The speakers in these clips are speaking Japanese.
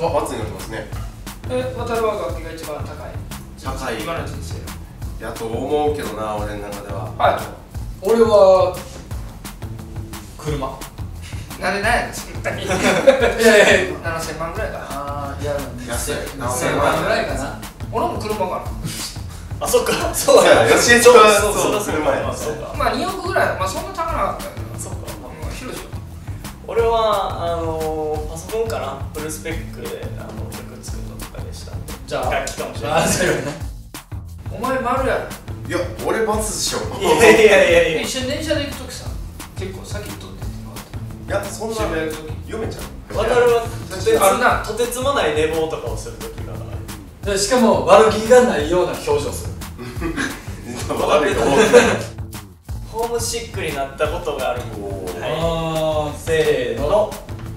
罰になってますね。 渡るは楽器が一番高い今の人生やと思うけどな、俺の中では。 はい。 俺は車。 なんでなんやねんそんなに。 いやいや 7000万ぐらいかな。 ああ、いや安い。 2000万ぐらいかな。 俺も車かあ、そっか、そうや、 よしえちはそう車や。 そうか。 な。まあ2億ぐらい、まあそんな高なかったよな。 そうか。 広いよ。 俺はパソコンかな、フルスペックで曲作るのとかでしたんで。 じゃあ楽器かもしれない。 お前丸やろ。 いや、俺罰でしょ。 いやいや。 一緒に電車で行くときさ、結構先に撮ってってもらった。 いや、そんな渋谷行くとき。 読めちゃう。 渡るはあるなとてつもない寝坊とかをするときがある。 しかも悪気がないような表情する。 悪いと思う。 ホームシックになったことがある。 ああ、せーの。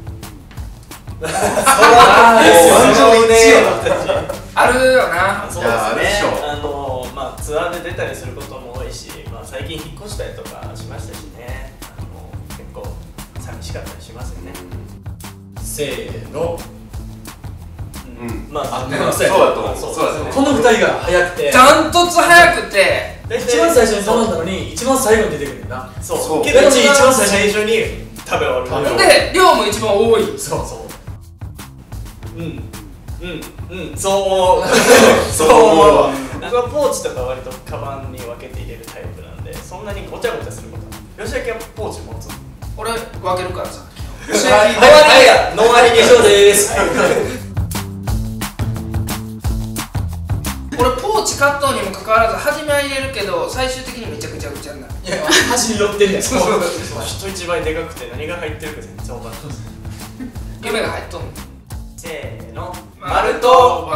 あるよな。 そうですね。まあツアーで出たりすることも多いし、まあ最近引っ越したりとかしましたしね。結構寂しかったりしますよね。 せーの。 まあそうだと思う。そうだと思う。 この二人が早くて、 ダントツ早くて、 一番最初に頼んだのに一番最後に出てくるんだ。 そう。けど一番最初に食べ終わる。 で量も一番多い。 そう。 そう思うわ。僕はポーチとか割とカバンに分けて入れるタイプなんで、そんなにごちゃごちゃすることは。吉明はポーチ持つ。 俺分けるからさ。 はい、ノンアリ以上です。 俺ポーチ買ったのにもかかわらず初めは入れるけど最終的にめちゃくちゃぐちゃになる。 いや、端に寄ってんだよ。 人一倍でかくて何が入ってるか全然分からない。 夢が入っとんの。 せーの、 丸と